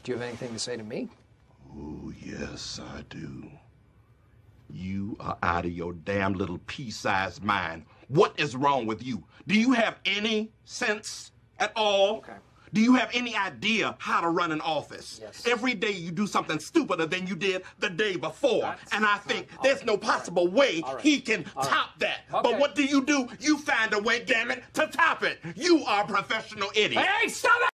Do you have anything to say to me? Oh, yes, I do. You are out of your damn little pea-sized mind. What is wrong with you? Do you have any sense at all? Okay. Do you have any idea how to run an office? Yes. Every day you do something stupider than you did the day before. And I think there's no possible way he can top that. But what do? You find a way, damn it, to top it. You are a professional idiot. Hey, stop it!